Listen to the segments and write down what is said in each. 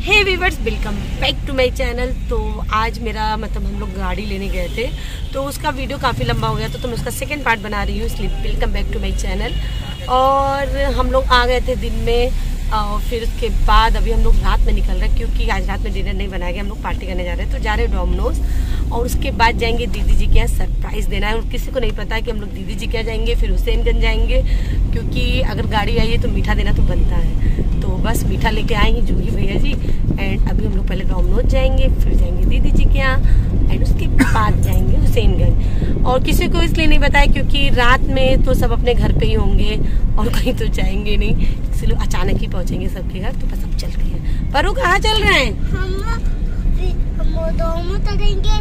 Hey viewers, welcome back to my channel. तो आज मेरा हम लोग गाड़ी लेने गए थे, तो उसका वीडियो काफ़ी लंबा हो गया, तो मैं उसका सेकंड पार्ट बना रही हूँ, इसलिए welcome back to my channel. और हम लोग आ गए थे दिन में, और फिर उसके बाद अभी हम लोग रात में निकल रहे हैं, क्योंकि आज रात में डिनर नहीं बनाएंगे, हम लोग पार्टी करने जा रहे हैं। तो जा रहे हैं डोमिनोज, और उसके बाद जाएंगे दीदी जी के यहाँ सरप्राइज़ देना है। और किसी को नहीं पता है कि हम लोग दीदी जी के यहाँ जाएंगे, फिर हुसैनगंज जाएंगे, क्योंकि अगर गाड़ी आई है तो मीठा देना तो बनता है। तो बस मीठा लेके आएंगे जूही भैया जी। एंड अभी हम लोग पहले डोमिनोज जाएंगे, फिर जाएंगे दीदी जी के यहाँ, एंड उसके बाद जाएंगे हुसैनगंज। और किसी को इसलिए नहीं बताया क्योंकि रात में तो सब अपने घर पे ही होंगे और कहीं तो जाएंगे नहीं, इसलिए अचानक ही पहुंचेंगे सबके घर। तो बस अब चलते हैं। परू कहाँ चल रहे हैं? हम दोनों चलेंगे,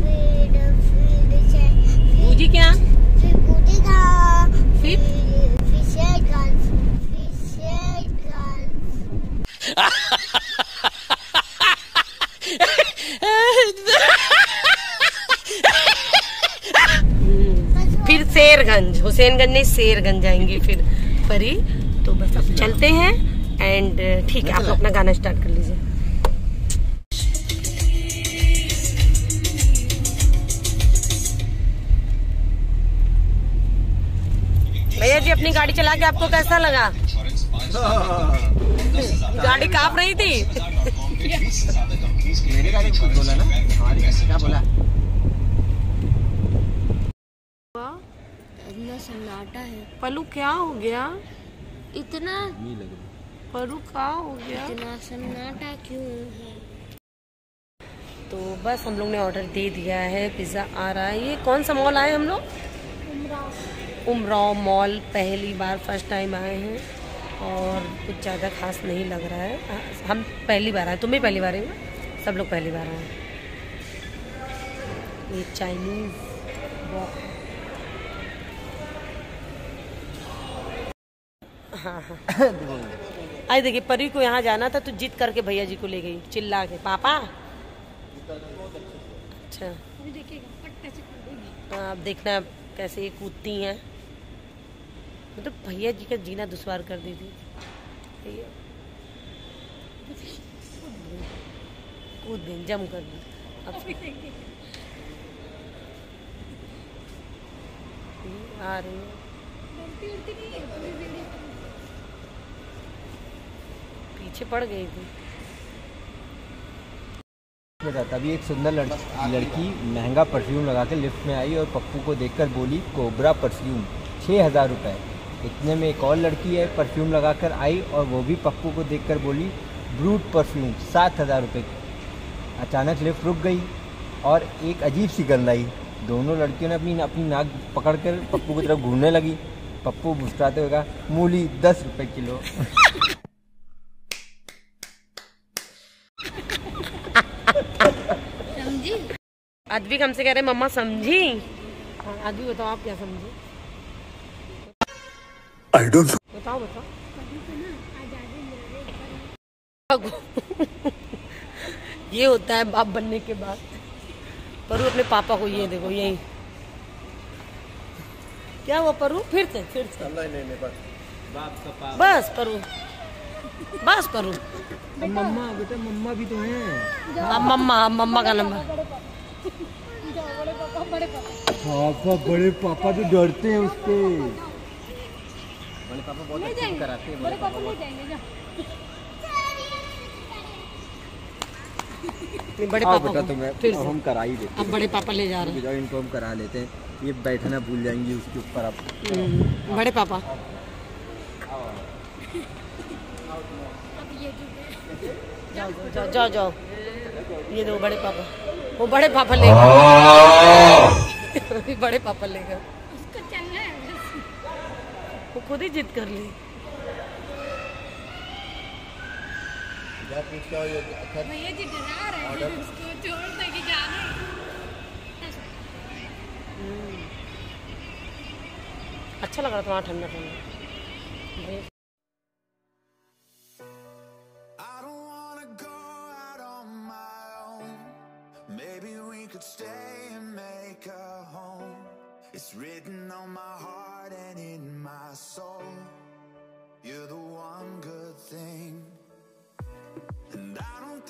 बूजी क्या? फिर फिर शेरगंज, हुसैनगंज नहीं शेरगंज जाएंगे फिर परी। तो बस अब चलते हैं। एंड ठीक है, आप लोग अपना गाना स्टार्ट कर लीजिए। भैया जी, अपनी गाड़ी चला के आपको कैसा लगा? गाड़ी कांप रही थी। मेरे गाड़ी को बोला ना, क्या बोला? इतना सन्नाटा है। पलू क्या हो गया? इतना पलू क्या हो गया? इतना सन्नाटा क्यों है? तो बस हम लोग ने ऑर्डर दे दिया है, पिज्ज़ा आ रहा है। ये कौन सा मॉल आए हम लोग? उमराव मॉल। पहली बार फर्स्ट टाइम आए हैं और कुछ ज़्यादा खास नहीं लग रहा है। हम पहली बार आए, तुम भी पहली बार है, सब लोग पहली बार आए। ये चाइनीज़ वॉक। हाँ हाँ आई देखिए, परी को यहाँ जाना था तो जिद करके भैया जी को ले गई चिल्ला के, पापा। अच्छा हाँ, अब देखना कैसे ये कूदती हैं। मतलब भैया जी का जीना दुश्वार कर दी थी। कूद गई, जम कर दी। अब आ रही है, पीछे पड़ गई थी। तभी एक सुंदर लड़की महंगा परफ्यूम लगा के लिफ्ट में आई और पप्पू को देखकर बोली, कोबरा परफ्यूम 6,000 रुपये। इतने में एक और लड़की है, परफ्यूम लगाकर आई और वो भी पप्पू को देखकर बोली, ब्रूट परफ्यूम 7,000 रुपये। अचानक लिफ्ट रुक गई और एक अजीब सी गंध आई। दोनों लड़कियों ने अपनी नाक पकड़कर पप्पू की तरफ घूरने लगी। पप्पू मुस्कुराते हुए कहा, मूली 10 रुपये किलो। अद्विक हमसे कह रहे मम्मा समझी। अद्विक बताओ, आप क्या समझे? I don't know. बताओ। ये होता है बाप बनने के बाद। परू अपने पापा को, ये देखो यही क्या हुआ परू? फिर से बस परू, बस परू। मम्मा बेटा, मम्मा भी तो हैं। अब मम्मा का नंबर। पापा, बड़े पापा तो डरते हैं उससे। बड़े पापा बहुत अच्छे कराते हैं। बड़े पापा ले जाएंगे। बड़े पापा बेटा, तो मैं फिर हम करा ही देते। अब बड़े पापा ले जा रहे हैं। इनको हम करा लेते हैं, ये बैठना भूल जाएंगी उसके ऊपर। आप बड़े पापा जाओ। ये दो बड़े पापा, वो बड़े पापा ले गए। बड़े पापा ले गए, वो खुद ही जिद कर ली। भैया जी डरा रहे हैं उसको, छोड़ दे के जाने। अच्छा लग रहा था वहाँ ठंडा ठंडा। It's written on my heart and in my soul. You're the one good thing. And I don't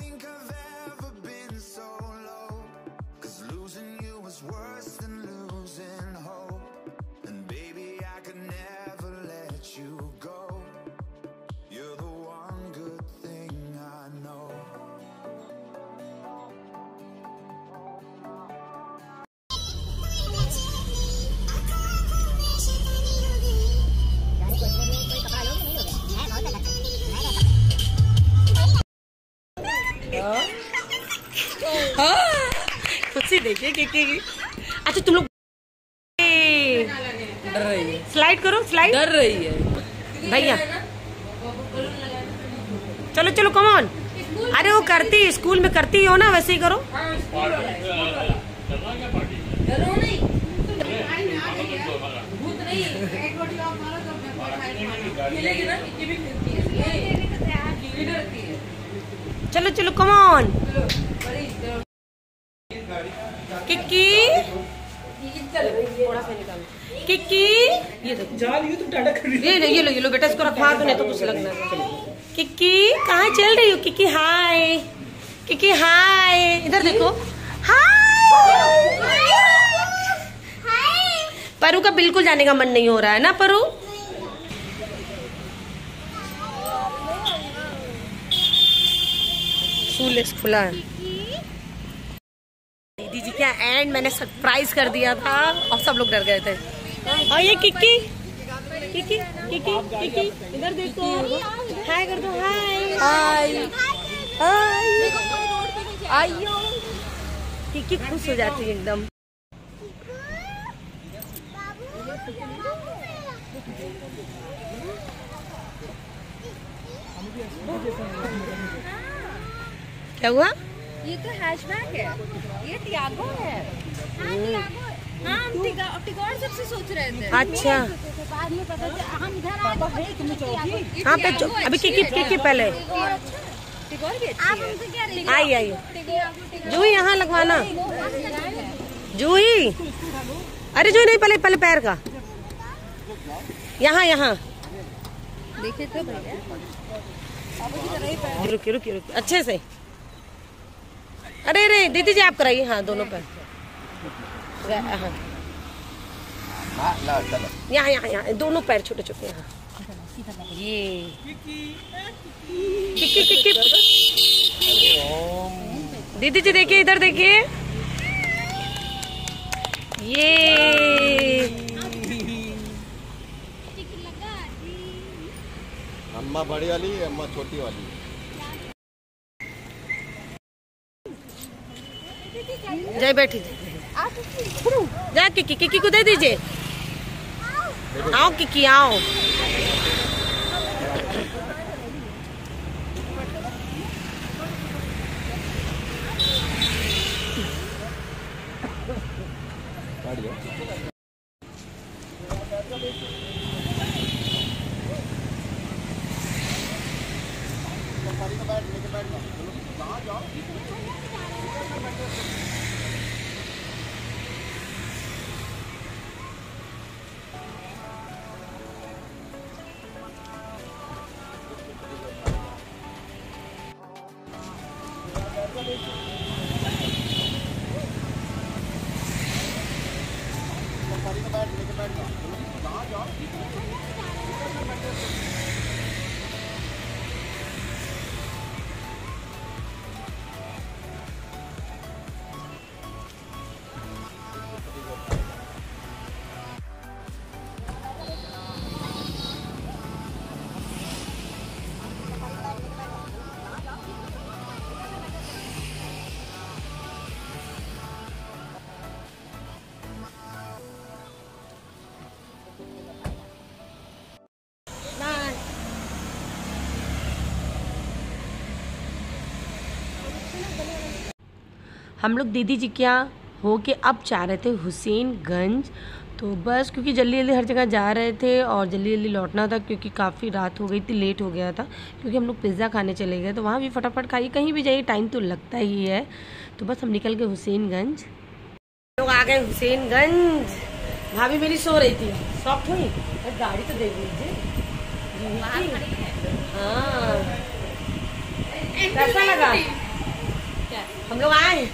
खुशी देखिए किकी की। अच्छा तुम लोग डर रही है, स्लाइड करो, स्लाइड डर रही है भैया। चलो चलो कम ऑन। अरे वो करती स्कूल में करती हो ना, वैसे ही करो। डरो नहीं, चलो चलो कम ऑन। किक्की किक्की, ये देखो ये लो बेटा, इसको रखवा दो नहीं तो कुछ लगना है। किक्की कहाँ चल रही हो किक्की? हाय किक्की, हाय इधर देखो, हाय। परू का बिल्कुल जाने का मन नहीं हो रहा है ना परू? शूलेस खुला है। दीदी जी क्या एंड मैंने सरप्राइज कर दिया था और सब लोग डर गए थे। और ये किक्की किक्की किक्की किक्की इधर देखो, हाय कर दो, हाय हाय हाय। आइयो किक्की खुश हो जाती है एकदम। क्या हुआ? ये तो हैचबैक है, ये टियागो है। हाँ हम टिगोर सबसे सोच रहे थे। अच्छा बाद में पता चला हम इधर आए तो हाँ पे अभी किक्की पहले टिगोर भी आप हमसे क्या रही? आई जूही यहाँ लगवाना, जूही। अरे जूही नहीं, पहले पहले पैर का यहाँ देखे तो भैया, रुकिए रुकिए रुकिए अच्छे से। अरे दीदी जी आप कराइए, हाँ दोनों पैर, हाँ यहाँ दोनों पैर छोटे छोटे। यहाँ ये किक्की दीदी जी देखिए, इधर देखिए, ये अम्मा बड़ी वाली, अम्मा छोटी वाली। जय बैठी जा, किक्की को दे दीजिए। आओ किक्की आओ। हम लोग दीदी जी क्या हो के अब जा रहे थे हुसैनगंज। तो बस क्योंकि जल्दी जल्दी हर जगह जा रहे थे और जल्दी जल्दी लौटना था क्योंकि काफ़ी रात हो गई थी, लेट हो गया था। क्योंकि हम लोग पिज़्ज़ा खाने चले गए तो वहाँ भी फटाफट खाइए, कहीं भी जाइए टाइम तो लगता ही है। तो बस हम निकल गए हुसैनगंज। लोग आ गए हुसैनगंज। भाभी मेरी सो रही थी, सॉफ्ट हुई। गाड़ी तो देख लीजिए। हाँ कैसा लगा? हम लोग आए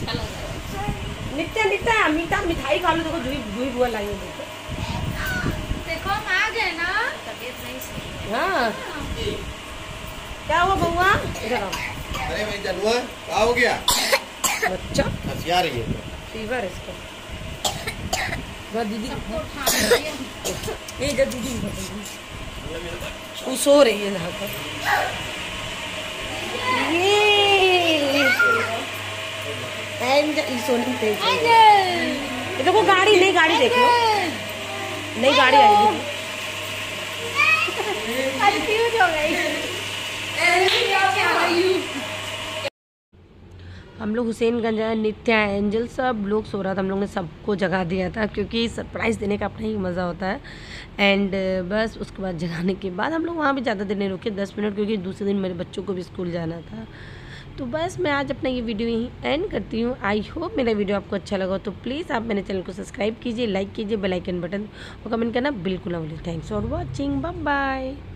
नित्या मीठा मिठाई खा लो। देखो जूही बुआ लाई है, देखो हम आ गए ना, तबीयत नहीं सही। हाँ क्या हुआ बउआ? इधर आओ। अरे मैं चलुआ क्या हो गया? बच्चा हंसिया रही है, फीवर इसका। दीदी ये जब दीदी वो सो रही है यहाँ पर। ये सोनी तेज ये देखो गाड़ी, नई गाड़ी देख लो, नई गाड़ी आएगी। कंफ्यूज हो गई। हम लोग हुसैनगंज आए, नित्या, एंजल सब लोग सो रहा था, हम लोग ने सबको जगा दिया था क्योंकि सरप्राइज़ देने का अपना ही मज़ा होता है। एंड बस उसके बाद जगाने के बाद हम लोग वहाँ भी ज़्यादा देर नहीं रुके, 10 मिनट, क्योंकि दूसरे दिन मेरे बच्चों को भी स्कूल जाना था। तो बस मैं आज अपना ये वीडियो यहीं एंड करती हूँ। आई होप मेरा वीडियो आपको अच्छा लगा, तो प्लीज़ आप मेरे चैनल को सब्सक्राइब कीजिए, लाइक कीजिए, बेल आइकन बटन और कमेंट करना बिल्कुल ना भूलिए। Thanks for watching, bye bye.